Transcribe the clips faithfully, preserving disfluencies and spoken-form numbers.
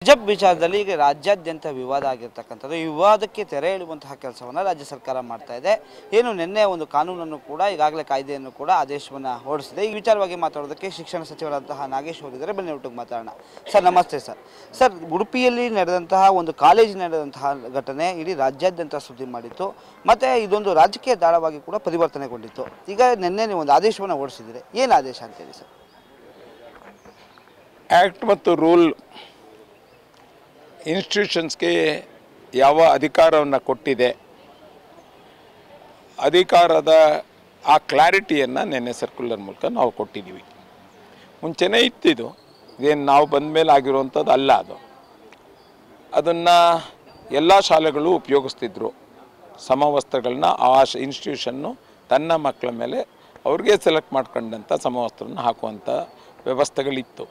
ಹಿಜಾಬ್ ವಿಚಾರದಲ್ಲಿ ಈಗ ರಾಜ್ಯಾದ್ಯಂತ ವಿವಾದ ಆಗಿರ್ತಕ್ಕಂಥದ್ದು ಈ ವಿವಾದಕ್ಕೆ ತೆರೆ ಎಳೆಯುವಂತಹ ಕೆಲಸವನ್ನು ರಾಜ್ಯ ಸರ್ಕಾರ ಮಾಡ್ತಾ ಇದೆ. ಏನು ನಿನ್ನೆ ಒಂದು ಕಾನೂನನ್ನು ಕೂಡ ಈಗಾಗಲೇ ಕಾಯ್ದೆಯನ್ನು ಕೂಡ ಆದೇಶವನ್ನು ಹೊರಡಿಸಿದೆ. ಈ ವಿಚಾರವಾಗಿ ಮಾತಾಡೋದಕ್ಕೆ ಶಿಕ್ಷಣ ಸಚಿವರಾದಂತಹ ನಾಗೇಶ್ ಅವರಿದ್ದಾರೆ. ಬನ್ನಿ ಒಟ್ಟಿಗೆ ಮಾತಾಡೋಣ. ಸರ್ ನಮಸ್ತೆ. ಸರ್ ಸರ್ ಉಡುಪಿಯಲ್ಲಿ ನಡೆದಂತಹ ಒಂದು ಕಾಲೇಜಿನ ನಡೆದಂತಹ ಘಟನೆ ಇಡೀ ರಾಜ್ಯಾದ್ಯಂತ ಸುದ್ದಿ ಮಾಡಿತ್ತು. ಮತ್ತು ಇದೊಂದು ರಾಜಕೀಯ ದಾಳವಾಗಿ ಕೂಡ ಪರಿವರ್ತನೆಗೊಂಡಿತ್ತು. ಈಗ ನಿನ್ನೆ ನೀವು ಒಂದು ಆದೇಶವನ್ನು ಹೊರಡಿಸಿದ್ದೀರಿ. ಏನು ಆದೇಶ ಅಂತೇಳಿ ಸರ್? ಆ್ಯಕ್ಟ್ ಮತ್ತು ರೂಲ್ ಇನ್ಸ್ಟಿಟ್ಯೂಷನ್ಸ್ಗೆ ಯಾವ ಅಧಿಕಾರವನ್ನು ಕೊಟ್ಟಿದೆ, ಅಧಿಕಾರದ ಆ ಕ್ಲಾರಿಟಿಯನ್ನು ನಿನ್ನೆ ಸರ್ಕ್ಯುಲರ್ ಮೂಲಕ ನಾವು ಕೊಟ್ಟಿದ್ದೀವಿ. ಮುಂಚೆನೇ ಇತ್ತಿದು, ಇದೇನು ನಾವು ಬಂದ ಮೇಲೆ ಆಗಿರುವಂಥದ್ದು ಅಲ್ಲ. ಅದು ಅದನ್ನು ಎಲ್ಲ ಶಾಲೆಗಳು ಉಪಯೋಗಿಸ್ತಿದ್ರು. ಸಮವಸ್ತ್ರಗಳನ್ನ ಆ ಇನ್ಸ್ಟಿಟ್ಯೂಷನ್ನು ತನ್ನ ಮಕ್ಕಳ ಮೇಲೆ ಅವ್ರಿಗೆ ಸೆಲೆಕ್ಟ್ ಮಾಡ್ಕೊಂಡಂಥ ಸಮವಸ್ತ್ರನ ಹಾಕುವಂಥ ವ್ಯವಸ್ಥೆಗಳಿತ್ತು.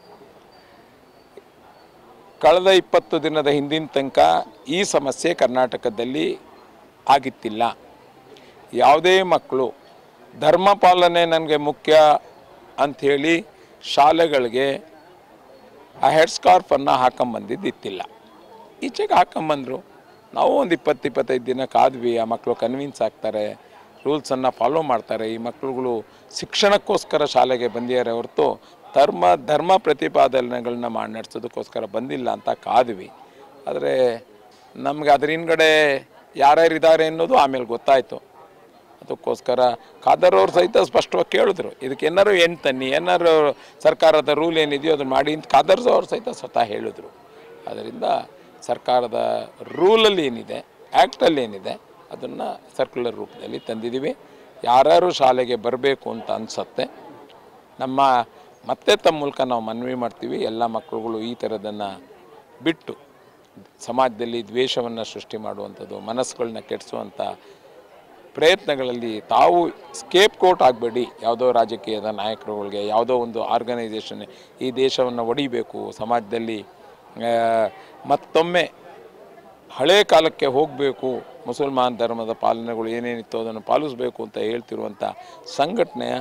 ಕಳೆದ ಇಪ್ಪತ್ತು ದಿನದ ಹಿಂದಿನ ತನಕ ಈ ಸಮಸ್ಯೆ ಕರ್ನಾಟಕದಲ್ಲಿ ಆಗಿತ್ತಿಲ್ಲ. ಯಾವುದೇ ಮಕ್ಕಳು ಧರ್ಮ ಪಾಲನೆ ನನಗೆ ಮುಖ್ಯ ಅಂಥೇಳಿ ಶಾಲೆಗಳಿಗೆ ಆ ಹೆಡ್ ಸ್ಕಾರ್ಫನ್ನು ಹಾಕೊಂಬಂದಿದ್ದಿತ್ತಿಲ್ಲ. ಈಚೆಗೆ ಹಾಕೊಂಬಂದರು. ನಾವು ಒಂದು ಇಪ್ಪತ್ತು ಇಪ್ಪತ್ತೈದು ದಿನ ಕಾದ್ವಿ. ಆ ಮಕ್ಕಳು ಕನ್ವಿನ್ಸ್ ಆಗ್ತಾರೆ, ರೂಲ್ಸನ್ನು ಫಾಲೋ ಮಾಡ್ತಾರೆ. ಈ ಮಕ್ಕಳುಗಳು ಶಿಕ್ಷಣಕ್ಕೋಸ್ಕರ ಶಾಲೆಗೆ ಬಂದಿದ್ದಾರೆ ಹೊರತು ಧರ್ಮ ಧರ್ಮ ಪ್ರತಿಪಾದನೆಗಳನ್ನ ಮಾಡಿ ನಡೆಸೋದಕ್ಕೋಸ್ಕರ ಬಂದಿಲ್ಲ ಅಂತ ಕಾದ್ವಿ. ಆದರೆ ನಮಗೆ ಅದರ ಹಿಂದ್ಗಡೆ ಯಾರ್ಯಾರಿದ್ದಾರೆ ಅನ್ನೋದು ಆಮೇಲೆ ಗೊತ್ತಾಯಿತು. ಅದಕ್ಕೋಸ್ಕರ ಖಾದರ್ ಅವ್ರು ಸಹಿತ ಸ್ಪಷ್ಟವಾಗಿ ಕೇಳಿದ್ರು, ಇದಕ್ಕೆ ಏನಾರು ಏನು ತನ್ನಿ, ಏನಾರು ಸರ್ಕಾರದ ರೂಲ್ ಏನಿದೆಯೋ ಅದನ್ನು ಮಾಡಿ ಅಂತ ಖಾದರ್ ಅವ್ರು ಸಹಿತ ಸ್ವತಃ ಹೇಳಿದ್ರು. ಅದರಿಂದ ಸರ್ಕಾರದ ರೂಲಲ್ಲಿ ಏನಿದೆ, ಆ್ಯಕ್ಟಲ್ಲಿ ಏನಿದೆ ಅದನ್ನು ಸರ್ಕ್ಯುಲರ್ ರೂಪದಲ್ಲಿ ತಂದಿದ್ದೀವಿ. ಯಾರ್ಯಾರು ಶಾಲೆಗೆ ಬರಬೇಕು ಅಂತ ಅನಿಸುತ್ತೆ, ನಮ್ಮ ಮತ್ತೆ ತಮ್ಮ ಮೂಲಕ ನಾವು ಮನವಿ ಮಾಡ್ತೀವಿ, ಎಲ್ಲ ಮಕ್ಕಳುಗಳು ಈ ಥರದನ್ನು ಬಿಟ್ಟು ಸಮಾಜದಲ್ಲಿ ದ್ವೇಷವನ್ನು ಸೃಷ್ಟಿ ಮಾಡುವಂಥದ್ದು, ಮನಸ್ಸುಗಳನ್ನ ಕೆಡಿಸುವಂಥ ಪ್ರಯತ್ನಗಳಲ್ಲಿ ತಾವು ಸ್ಕೇಪ್ ಕೋಟ್ ಆಗಬೇಡಿ. ಯಾವುದೋ ರಾಜಕೀಯದ ನಾಯಕರುಗಳಿಗೆ, ಯಾವುದೋ ಒಂದು ಆರ್ಗನೈಸೇಷನ್ ಈ ದೇಶವನ್ನು ಒಡಿಬೇಕು, ಸಮಾಜದಲ್ಲಿ ಮತ್ತೊಮ್ಮೆ ಹಳೆ ಕಾಲಕ್ಕೆ ಹೋಗಬೇಕು, ಮುಸಲ್ಮಾನ್ ಧರ್ಮದ ಪಾಲನೆಗಳು ಏನೇನಿತ್ತು ಅದನ್ನು ಪಾಲಿಸಬೇಕು ಅಂತ ಹೇಳ್ತಿರುವಂಥ ಸಂಘಟನೆಯ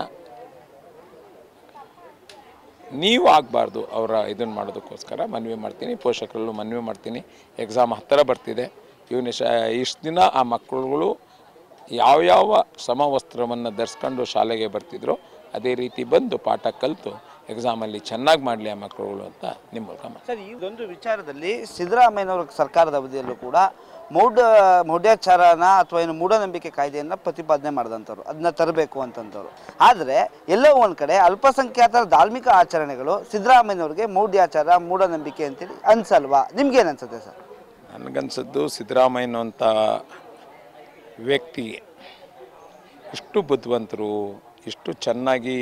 ನೀವು ಆಗಬಾರ್ದು. ಅವರ ಇದನ್ನು ಮಾಡೋದಕ್ಕೋಸ್ಕರ ಮನವಿ ಮಾಡ್ತೀನಿ, ಪೋಷಕರಲ್ಲೂ ಮನವಿ ಮಾಡ್ತೀನಿ. ಎಕ್ಸಾಮ್ ಹತ್ತಿರ ಬರ್ತಿದೆ. ಇವನ್ನ ಶ ಇಷ್ಟು ದಿನ ಆ ಮಕ್ಕಳುಗಳು ಯಾವ್ಯಾವ ಸಮವಸ್ತ್ರವನ್ನು ಧರಿಸ್ಕೊಂಡು ಶಾಲೆಗೆ ಬರ್ತಿದ್ರು ಅದೇ ರೀತಿ ಬಂದು ಪಾಠ ಕಲಿತು ಎಕ್ಸಾಮಲ್ಲಿ ಚೆನ್ನಾಗಿ ಮಾಡಲಿ ಆ ಮಕ್ಕಳುಗಳು ಅಂತ ನಿಮ್ಮ ಮೂಲಕ ಮಾಡಿ. ಸರ್, ಈ ಒಂದು ವಿಚಾರದಲ್ಲಿ ಸಿದ್ದರಾಮಯ್ಯನವರ ಸರ್ಕಾರದ ಅವಧಿಯಲ್ಲೂ ಕೂಡ ಮೌಢ ಮೌಢ್ಯಾಚಾರನ ಅಥವಾ ಏನು ಮೂಢನಂಬಿಕೆ ಕಾಯ್ದೆಯನ್ನು ಪ್ರತಿಪಾದನೆ ಮಾಡಿದಂಥವ್ರು, ಅದನ್ನ ತರಬೇಕು ಅಂತಂದವರು. ಆದರೆ ಎಲ್ಲೋ ಒಂದು ಕಡೆ ಅಲ್ಪಸಂಖ್ಯಾತರ ಧಾರ್ಮಿಕ ಆಚರಣೆಗಳು ಸಿದ್ದರಾಮಯ್ಯನವ್ರಿಗೆ ಮೌಢ್ಯಾಚಾರ, ಮೂಢನಂಬಿಕೆ ಅಂತೇಳಿ ಅನ್ಸಲ್ವಾ? ನಿಮ್ಗೇನು ಅನ್ಸುತ್ತೆ ಸರ್? ನನಗನ್ಸದ್ದು ಸಿದ್ದರಾಮಯ್ಯನಂಥ ವ್ಯಕ್ತಿಗೆ ಇಷ್ಟು ಬುದ್ಧಿವಂತರು, ಇಷ್ಟು ಚೆನ್ನಾಗಿ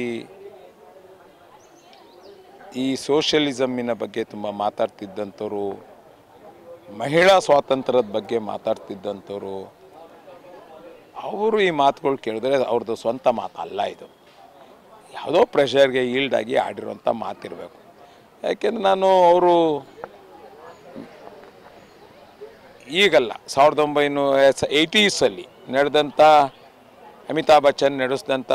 ಈ ಸೋಷಿಯಲಿಸಮ್ಮಿನ ಬಗ್ಗೆ ತುಂಬ ಮಾತಾಡ್ತಿದ್ದಂಥವ್ರು, ಮಹಿಳಾ ಸ್ವಾತಂತ್ರ್ಯದ ಬಗ್ಗೆ ಮಾತಾಡ್ತಿದ್ದಂಥವ್ರು, ಅವರು ಈ ಮಾತುಗಳು ಕೇಳಿದ್ರೆ ಅವ್ರದ್ದು ಸ್ವಂತ ಮಾತಲ್ಲ. ಇದು ಯಾವುದೋ ಪ್ರೆಷರ್ಗೆ ಈಲ್ಡಾಗಿ ಆಡಿರೋಂಥ ಮಾತಿರಬೇಕು. ಯಾಕೆಂದ್ರೆ ನಾನು ಅವರು ಈಗಲ್ಲ, ಸಾವಿರದ ಒಂಬೈನೂರ ಏಯ್ಟೀಸಲ್ಲಿ ನಡೆದಂಥ ಅಮಿತಾಬ್ ಬಚ್ಚನ್ ನಡೆಸಿದಂಥ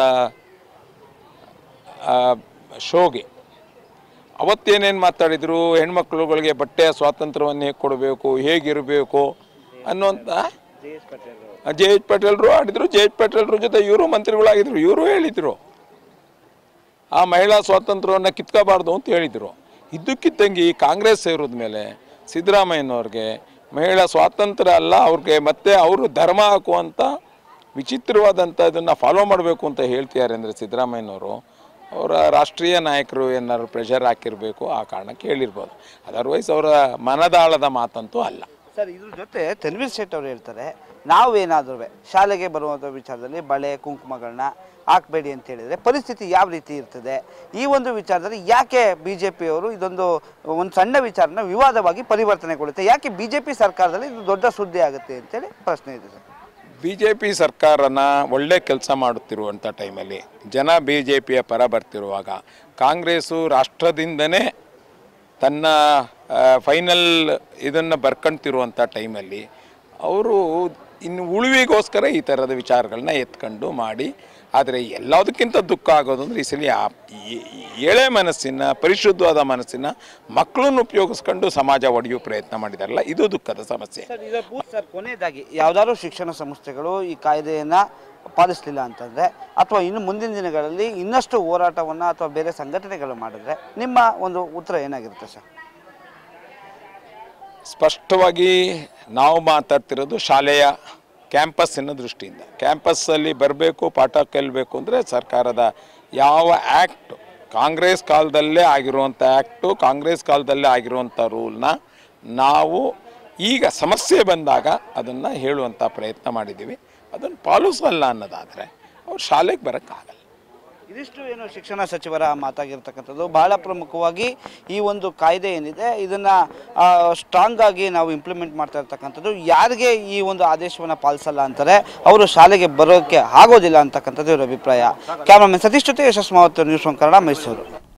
ಶೋಗೆ ಅವತ್ತೇನೇನು ಮಾತಾಡಿದರು, ಹೆಣ್ಮಕ್ಳುಗಳಿಗೆ ಬಟ್ಟೆಯ ಸ್ವಾತಂತ್ರ್ಯವನ್ನು ಹೇಗೆ ಕೊಡಬೇಕು, ಹೇಗಿರಬೇಕು ಅನ್ನೋಂಥ ಜೆ ಎಚ್ ಪಟೇಲ್ರು ಆಡಿದರು. ಜೆ ಎಚ್ ಪಟೇಲ್ರ ಜೊತೆ ಇವರು ಮಂತ್ರಿಗಳಾಗಿದ್ದರು. ಇವರು ಹೇಳಿದರು ಆ ಮಹಿಳಾ ಸ್ವಾತಂತ್ರ್ಯವನ್ನು ಕಿತ್ಕೋಬಾರ್ದು ಅಂತ ಹೇಳಿದರು. ಇದ್ದಕ್ಕಿದ್ದಂಗೆ ಈ ಕಾಂಗ್ರೆಸ್ ಸೇರಿದ ಮೇಲೆ ಸಿದ್ದರಾಮಯ್ಯನವ್ರಿಗೆ ಮಹಿಳಾ ಸ್ವಾತಂತ್ರ್ಯ ಅಲ್ಲ, ಅವ್ರಿಗೆ ಮತ್ತೆ ಅವರು ಧರ್ಮ ಹಾಕುವಂಥ ವಿಚಿತ್ರವಾದಂಥ ಇದನ್ನು ಫಾಲೋ ಮಾಡಬೇಕು ಅಂತ ಹೇಳ್ತಿದ್ದಾರೆ. ಅಂದರೆ ಸಿದ್ದರಾಮಯ್ಯನವರು ಅವರ ರಾಷ್ಟ್ರೀಯ ನಾಯಕರು ಏನಾದ್ರು ಪ್ರೆಷರ್ ಹಾಕಿರಬೇಕು, ಆ ಕಾರಣಕ್ಕೆ ಹೇಳಿರ್ಬೋದು. ಅದರ್ವೈಸ್ ಅವರ ಮನದಾಳದ ಮಾತಂತೂ ಅಲ್ಲ. ಸರ್, ಇದ್ರ ಜೊತೆ ತನ್ವೀರ್ ಸೇಠ್ ಅವರು ಹೇಳ್ತಾರೆ, ನಾವೇನಾದ್ರೂ ಶಾಲೆಗೆ ಬರುವಂಥ ವಿಚಾರದಲ್ಲಿ ಬಳೆ ಕುಂಕುಮಗಳನ್ನ ಹಾಕಬೇಡಿ ಅಂತ ಹೇಳಿದರೆ ಪರಿಸ್ಥಿತಿ ಯಾವ ರೀತಿ ಇರ್ತದೆ? ಈ ಒಂದು ವಿಚಾರದಲ್ಲಿ ಯಾಕೆ ಬಿ ಜೆ ಪಿಯವರು ಇದೊಂದು ಒಂದು ಸಣ್ಣ ವಿಚಾರನ ವಿವಾದವಾಗಿ ಪರಿವರ್ತನೆಗೊಳ್ಳುತ್ತೆ? ಯಾಕೆ ಬಿ ಜೆ ಪಿ ಸರ್ಕಾರದಲ್ಲಿ ಇದು ದೊಡ್ಡ ಸುದ್ದಿ ಆಗುತ್ತೆ ಅಂತೇಳಿ ಪ್ರಶ್ನೆ ಇದೆ ಸರ್. ಬಿ ಜೆ ಪಿ ಸರ್ಕಾರನ ಒಳ್ಳೆ ಕೆಲಸ ಮಾಡುತ್ತಿರುವಂಥ ಟೈಮಲ್ಲಿ ಜನ ಬಿ ಜೆ ಪಿಯ ಪರ ಬರ್ತಿರುವಾಗ ಕಾಂಗ್ರೆಸ್ಸು ರಾಷ್ಟ್ರದಿಂದನೇ ತನ್ನ ಫೈನಲ್ ಇದನ್ನು ಬರ್ಕೊಂತಿರುವಂಥ ಟೈಮಲ್ಲಿ ಅವರು ಇನ್ನು ಉಳಿವಿಗೋಸ್ಕರ ಈ ಥರದ ವಿಚಾರಗಳನ್ನ ಎತ್ಕೊಂಡು ಮಾಡಿ ಆದರೆ ಎಲ್ಲದಕ್ಕಿಂತ ದುಃಖ ಆಗೋದು ಅಂದರೆ ಈ ಸಲ ಆ ಈ- ಈ ಎಳೆ ಮನಸ್ಸಿನ ಪರಿಶುದ್ಧವಾದ ಮನಸ್ಸಿನ ಮಕ್ಕಳನ್ನು ಉಪಯೋಗಿಸ್ಕೊಂಡು ಸಮಾಜ ಒಡೆಯುವ ಪ್ರಯತ್ನ ಮಾಡಿದಾರಲ್ಲ, ಇದು ದುಃಖದ ಸಮಸ್ಯೆ. ಸರ್ ಇದು ಸರ್ ಕೊನೆಯದಾಗಿ ಯಾವ್ದಾದ್ರು ಶಿಕ್ಷಣ ಸಂಸ್ಥೆಗಳು ಈ ಕಾಯ್ದೆಯನ್ನು ಪಾಲಿಸಲಿಲ್ಲ ಅಂತಂದರೆ ಅಥವಾ ಇನ್ನು ಮುಂದಿನ ದಿನಗಳಲ್ಲಿ ಇನ್ನಷ್ಟು ಹೋರಾಟವನ್ನು ಅಥವಾ ಬೇರೆ ಸಂಘಟನೆಗಳು ಮಾಡಿದ್ರೆ ನಿಮ್ಮ ಒಂದು ಉತ್ತರ ಏನಾಗಿರುತ್ತೆ ಸರ್? ಸ್ಪಷ್ಟವಾಗಿ ನಾವು ಮಾತಾಡ್ತಿರೋದು ಶಾಲೆಯ ಕ್ಯಾಂಪಸ್ಸಿನ ದೃಷ್ಟಿಯಿಂದ. ಕ್ಯಾಂಪಸ್ಸಲ್ಲಿ ಬರಬೇಕು, ಪಾಠ ಕಲಿಬೇಕು ಅಂದರೆ ಸರ್ಕಾರದ ಯಾವ ಆ್ಯಕ್ಟ್, ಕಾಂಗ್ರೆಸ್ ಕಾಲದಲ್ಲೇ ಆಗಿರುವಂಥ ಆ್ಯಕ್ಟು, ಕಾಂಗ್ರೆಸ್ ಕಾಲದಲ್ಲೇ ಆಗಿರುವಂಥ ರೂಲ್ನ ನಾವು ಈಗ ಸಮಸ್ಯೆ ಬಂದಾಗ ಅದನ್ನು ಹೇಳುವಂಥ ಪ್ರಯತ್ನ ಮಾಡಿದ್ದೀವಿ. ಅದನ್ನು ಪಾಲಿಸಲ್ಲ ಅನ್ನೋದಾದರೆ ಅವ್ರು ಶಾಲೆಗೆ ಬರೋಕ್ಕಾಗಲ್ಲ. ಇದಿಷ್ಟು ಏನು ಶಿಕ್ಷಣ ಸಚಿವರ ಮಾತಾಗಿರ್ತಕ್ಕಂಥದ್ದು. ಬಹಳ ಪ್ರಮುಖವಾಗಿ ಈ ಒಂದು ಕಾಯ್ದೆ ಏನಿದೆ ಇದನ್ನು ಸ್ಟ್ರಾಂಗ್ ಆಗಿ ನಾವು ಇಂಪ್ಲಿಮೆಂಟ್ ಮಾಡ್ತಾ ಇರ್ತಕ್ಕಂಥದ್ದು. ಯಾರಿಗೆ ಈ ಒಂದು ಆದೇಶವನ್ನು ಪಾಲಿಸಲ್ಲ ಅಂತಾರೆ ಅವರು ಶಾಲೆಗೆ ಬರೋಕ್ಕೆ ಆಗೋದಿಲ್ಲ ಅಂತಕ್ಕಂಥದ್ದು ಇವರ ಅಭಿಪ್ರಾಯ. ಕ್ಯಾಮ್ರಾಮನ್ ಸತೀಶ್ ಜೊತೆ ಯಶಸ್ ಮಾವತ್, ನ್ಯೂಸ್ ಒನ್ ಕನ್ನಡ, ಮೈಸೂರು.